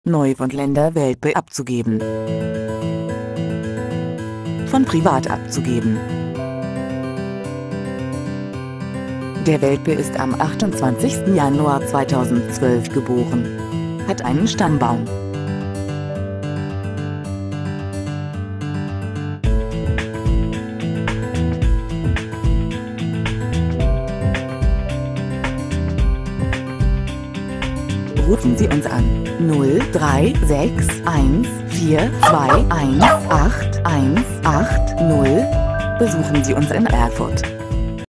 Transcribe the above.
Neufundländer Welpe abzugeben. Von privat abzugeben. Der Welpe ist am 28. Januar 2012 geboren. Hat einen Stammbaum. Rufen Sie uns an 036142188180. Besuchen Sie uns in Erfurt.